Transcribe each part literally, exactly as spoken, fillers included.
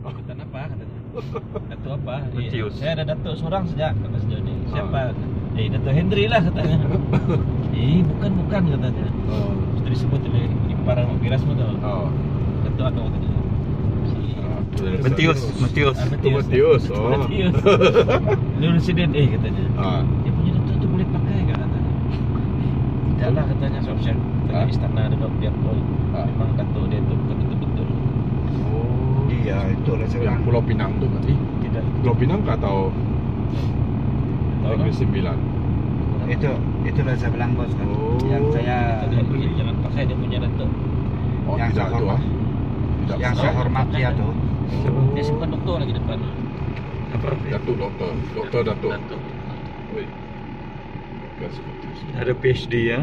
Jabatan apa katanya? Datuk apa? Matius. Saya ada datuk seorang sejak kata sejauh ini. Siapa? Eh, Datuk Hendri lah katanya. Eh, bukan bukan katanya. Oh. Sudah disebut oleh ipar Miras tu. Oh. Datuk apa katanya? Si Matius, Matius. Ah, Itu Matius. Oh. Matius. Lu residen eh katanya. Ah. Dia punya datuk tu boleh pakai enggak katanya? Tidak lah katanya sebab saya tanya Ah. istana ada dia pun. Ah. Memang datuk dia tu bukan betul-betul. Oh. Iya, itu lah saya Yang bilang. Pulau Pinang tu berarti. Tidak. Pulau Pinang kah atau Tahu Negeri kan? Sembilan? Itu itulah saya bilang bos kan. Oh. Yang saya Dia punya, jangan pakai dia punya datuk. Oh, Yang tidak saya tu ah. hormat. Tidak. yang saya hormati ya tuh. Oh. Dia simpan doktor lagi depan. Datuk doktor. Doktor Datuk. Datuk. Oi. Bukan seperti itu. Ada P H D ya.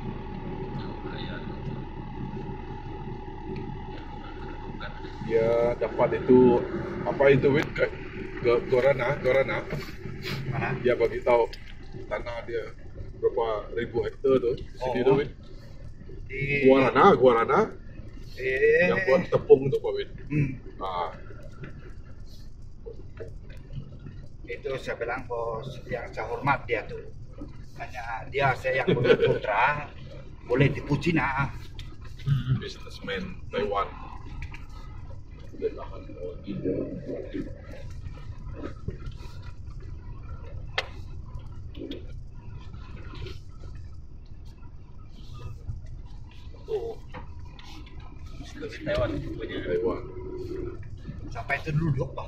Dia dapat itu apa itu wit ke, ke Gorana, Gorana. Mana? Dia bagi tahu tanah dia berapa ribu hektar tu. Di sini Oh. tu wit. Di Guarana, Guarana eh, yang buat tepung tu Pak Wit. hmm, Ah. itu saya bilang bos yang saya hormat dia tuh. Hanya dia saya yang putra boleh tipu Cina. Businessman Taiwan. Dia tahan lawan India. Oh. Dari Taiwan punya. Taiwan. Sampai itu duduk bos.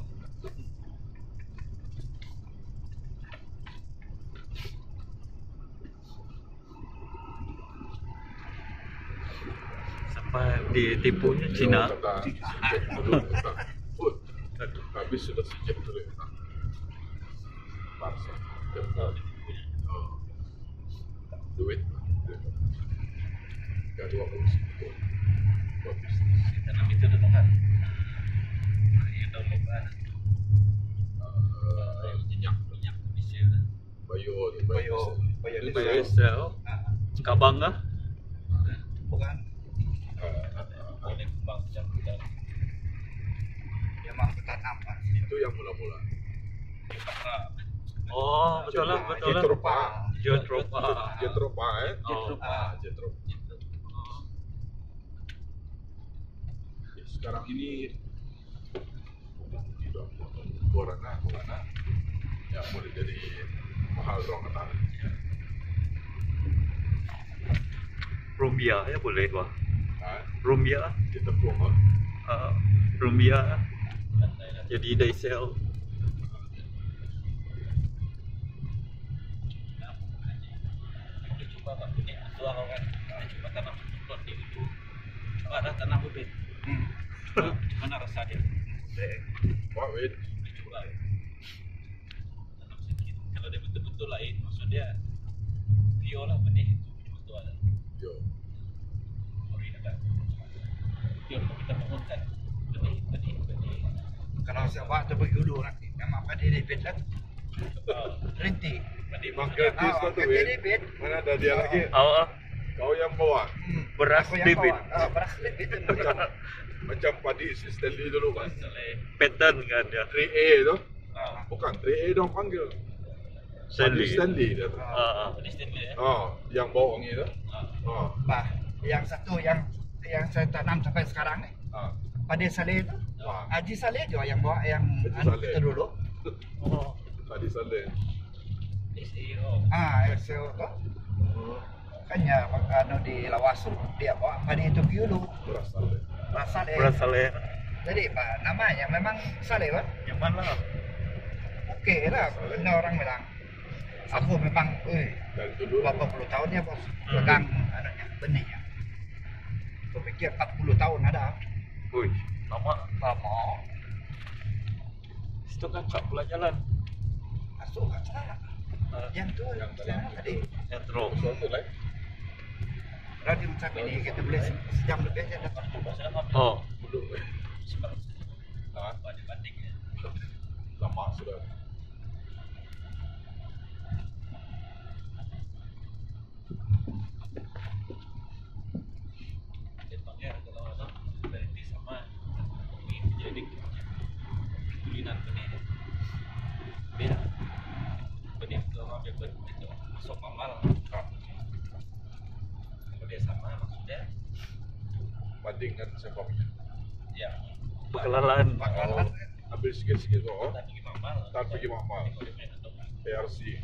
Sampai ditipunya Cina. Dia kata, sejak dulu kata, "Oh, habis sudah sejak dulu kata." Parsa. Dia kata, "Oh, duit." Tiga dua puluh satu. Dua bisnis. Tanam itu dah kan. Yang dah lebat. Eh, minyak, Minyak Malaysia dah. bayo, Bayo, bayo Ini di bayo. Sel. Ah, Kabang ah. bukan. Eh, Boleh kembang macam kita. Dia mah bertanam kan. itu yang mula-mula. Oh, betul lah, betul lah. Jetropa. Jetropa. Jetropa eh. Oh. Ah, Jetropa. Sekarang ini sudah Gorana, Gorana ya boleh jadi mahal dong kata. Rumbia ya boleh wah. Nah, Rumbia, di tepung ah. uh, Rumbia. Jadi day sell. Dia cuba tak punya tua kau kan. Dia cuba tanam plot di itu. Coba dah tanam bibit. Hmm. Mana rasa dia? Boleh. Wah, wait. Dia cuba. Tanam sedikit. Kalau dia betul-betul lain, maksud dia bio lah benih betul-betul ada. Yo. Sorry ada. Bio kalau kita bangunkan benih, benih, benih. Kalau saya buat tu pergi dulu nanti. Memang pada debit lah. Berhenti. Benih Bang maksudnya. gratis Ah, kau tu kerja wait. debit. Mana ada dia lagi? Oh, oh. Kau yang bawa. Hmm. Beras Aku yang debit. bawa. Ah, beras debit. Macam macam padi si Stanley dulu kan. Seleh. Pattern kan dia. tiga A tu. Ah, Bukan tiga A dong panggil. Stanley. Padi Stanley dia tu. Ah, ah. benih Stanley ya. Oh, yang bawa wangi tu. Ah. Oh. Bah, yang satu yang yang saya tanam sampai sekarang ni. Ah. Pada Saleh tu. Ah. Haji Saleh juga yang bawa yang Haji anu Saleh. kita dulu. Oh. Padi Saleh. S E O. Ah, S E O tu. Makanya anu di Lawas tu dia bawa pada itu pergi dulu. Beras Saleh. Beras Saleh. Beras Saleh. Jadi Pak, namanya memang Saleh kan? Yang mana? Okey lah, kena orang bilang. Aku memang, eh, Dan dulu berapa puluh tahun ya bos, pegang anunya, benihnya. Aku pikir empat puluh tahun ada. Wih, lama. Lama. Situ kan tak pula jalan. Masuk kat sana. Ah, Yang tu, Yang yang dalam tadi. Sentro. sesuatu lain. Radio macam ini, kita boleh se- sejam lebih aja dapat. Saya ambil Oh, Dulu eh. sebab Ah, banding-bandingnya. lama sudah. Dia pakai kalau ada berhenti sama ini jadi kemungkinan benih biar benih itu ambil benih itu masuk mamal. Kalau dia sama maksudnya bandingkan sebabnya. ya Pekelalan. Oh, ambil sikit-sikit oh, tak pergi mamal. tak pergi mamal. P R C.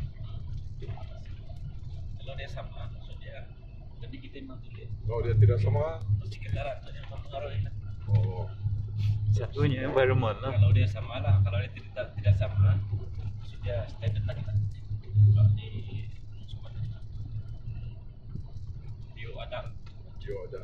Kalau dia sama maksudnya jadi kita memang tulis Kalau dia tidak sama, mesti kendaraan saja mempengaruhi. oh, Satunya environment lah. Kalau dia sama lah, kalau dia tidak tidak sama sudah standar lagi lah. Kalau di Sumatera bio ada jio ada.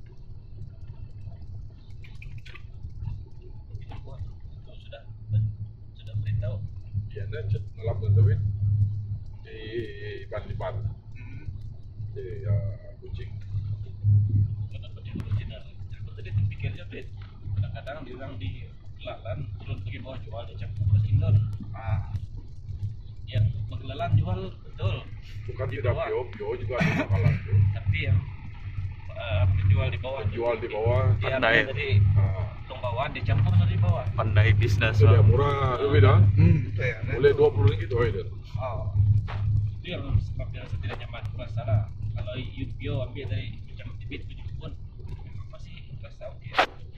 itu buat itu sudah sudah beritahu. Dia nak cet malam tuh di ban-ban. Jadi ya kucing. Kenapa dia original? Aku tadi terpikirnya bet. Kadang-kadang dia orang di Lalan turun pergi bawah jual dia campur ke Indon. Ah, Yang Pegelalan jual betul. Bukan Di tidak bawah. bio, bio juga ada bakalan tuh. Tapi yang uh, penjual di bawah Penjual di bawah. dia Pandai. ambil dari Ah, tong bawaan dicampur dari bawah. Pandai bisnis itu dia lah. murah lebih dah. hmm, itu ya. Boleh dua puluh ringgit oh itu. Oh, Itu yang sebabnya saya tidak nyaman rasa lah. Kalau youth bio ambil dari macam bibit punya pun masih rasa okey.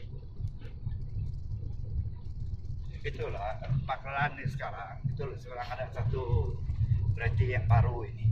itulah pakalan ini sekarang. Itu sekarang ada satu berarti yang baru ini.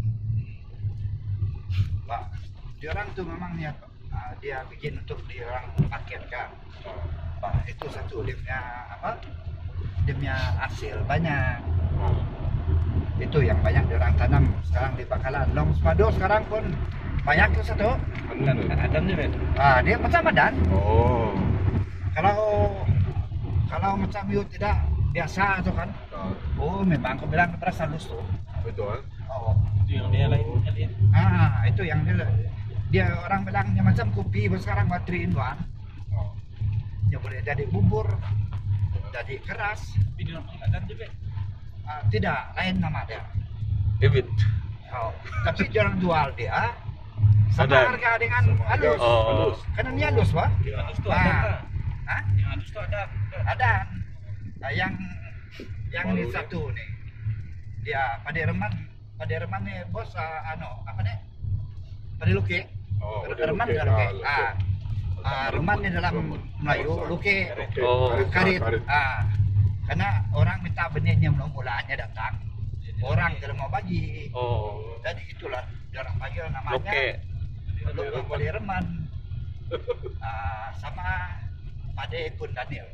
Pak, dia orang tuh memang niat ah, dia bikin untuk dia orang paketkan. Pak, itu satu dia punya apa? Dia punya hasil banyak. Itu yang banyak dia orang tanam sekarang di Bakalan. Long Spado sekarang pun banyak tuh satu. Dan Adam ni kan. Ah, dia macam Adan. Oh. Kalau kalau macam you tidak biasa tu kan. Ah, Oh, memang aku bilang kepada halus tuh. betul kan? Oh. Itu yang dia lain kalian. Ah, itu yang dia dia orang bilangnya macam kopi sekarang buat three in one. Oh. Dia boleh jadi bubur, jadi keras. Tapi dia orang Adam je bet. Ah, tidak, lain nama dia. David. Oh, tapi dia orang jual dia sama Ada. harga dengan Sama harga. halus. Oh. Halus. Karena dia halus, Pak. Yang halus tu Ah. Adam lah. Hah? Yang halus tu Adam. Ada. Nah, yang yang Baru ini ni. satu nih. Dia pada reman, pada reman nih bos ah, ano, apa nih? Pada luki. Oh, Reman okey, dah luki. ah, Ah, ah, reman ni dalam Reman. Melayu luki. Okey, Oh. karit, Karit. karit. Ah, karena orang minta benihnya mula-mulaannya datang. Orang tidak mau bagi. Oh. Jadi itulah dia orang panggil namanya. Oke. Luki pada reman. Ah, sama pada pun Daniel.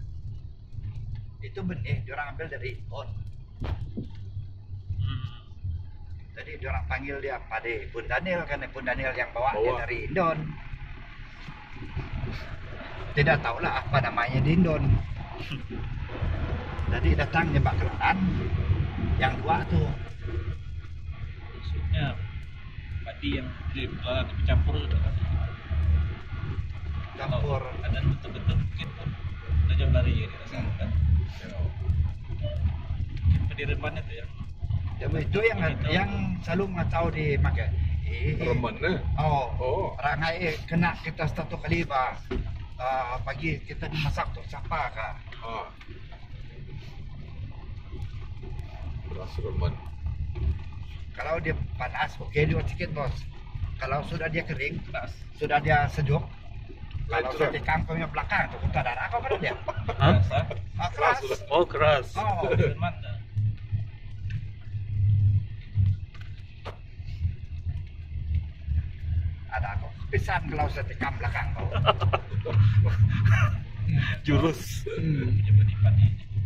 Itu benih dia orang ambil dari Impon. Hmm. Jadi dia orang panggil dia Pade Pun Daniel karena Pun Daniel yang bawa, dia Bawa. dari Indon. Tidak tahulah apa namanya di Indon. Jadi datangnya Pak Kelan yang dua tuh. Maksudnya padi yang di Pegelalan dicampur tu kan. Campur. Ada betul-betul mungkin pun dah jauh lari je dia rasa kan. Padi reman itu ya. Ya, itu yang yang selalu ngatau di makan. Eh, Reman eh. Oh, Oh. rangai kena kita satu kali bah. Uh, pagi kita dimasak tuh siapa kah? Ah. Beras reman. Kalau dia panas, oke dia sedikit bos. Kalau sudah dia kering, Keras. sudah dia sejuk. Lain Kalau sudah. sudah di kangkungnya belakang tuh kita darah kau kan dia. Hah? Keras ah. Ah, keras. sudah. Oh keras. Oh, Padi reman dah. ada kok pisan kalau sudah tikam belakang kau. Jurus. Hmm. Punya padi-padi.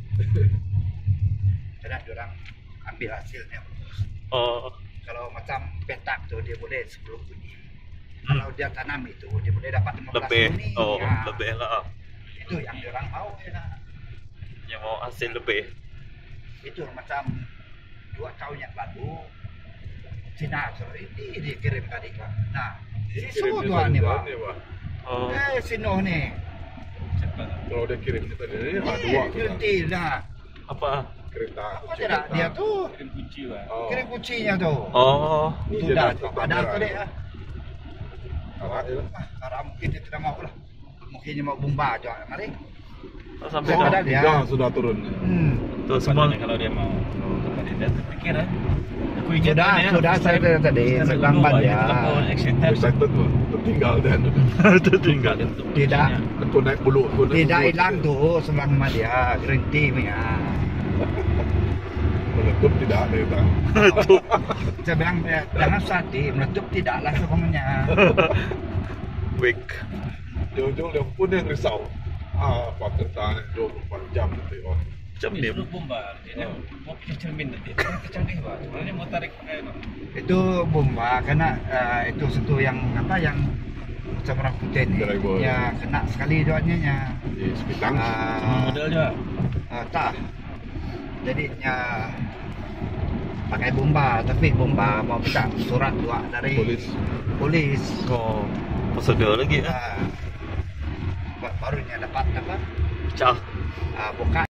Karena dia orang ambil hasilnya. Oh. Kalau macam petak tuh dia boleh sepuluh bunyi. Hmm. Kalau dia tanam itu dia boleh dapat lima belas Lebih. bunyi. Oh, Ya, lebih lah. itu yang dia orang mau ya. Yang mau hasil lebih. Itu macam dua tahun yang lalu Cina so, ini dikirim tadi kan. Nah, si Kirim dia Suduan tadi nih dah, pak. ni, Pak. Oh. Eh, Sino nih. Cepat. Kalau dia kirim kita ini ah, Eh, dua tu dia kan. tidak. Apa? Kereta. Apa kucing tidak? kereta. Dia tuh Kirim kunci lah. Oh. kirim kuncinya tuh. Oh. Ini Itu dia dah, dah ada merah tuh ni. deh. ah. Arak je lah. Ah, Karena mungkin dia tidak mau lah. Mungkin dia mau bomba aja. Mari. Oh, sampai Saya kok. ada dia. Tiga sudah turun. Hmm. Tuh semua. Padahal kalau dia mau tadi dia terpikir kan. Aku ingat Sudah, kan, ya, sudah first saya time- tadi first time sedang dulu, ban Pak, ya. itu aku excited. Excited tuh, tertinggal dan Tertinggal. Tidak. aku naik bulu. Aku naik Tidak bulu. hilang tuh selang sama dia, green tea punya. Meletup tidak ada ya bang. Saya bilang ya, jangan sedih, meletup tidaklah semuanya. Week. Di ujung dia pun yang risau. Ah, apa tentang dua puluh empat jam nanti oh. Jam Ini dia. dulu bomba, dia mau punya cermin nanti. Dia kecanggih Pak. Sebenarnya mau tarik eh, Pak. Itu bomba karena eh, itu satu yang apa yang macam orang putih ini Driver. ya kena sekali doanya nya. Di Sepitang. Sama model juga. Uh, tak. Jadi ya pakai bomba, tapi bomba mau minta surat dua dari Polis. Polis. Oh, prosedur lagi ya. Uh, barunya dapat apa? Cah. Uh, buka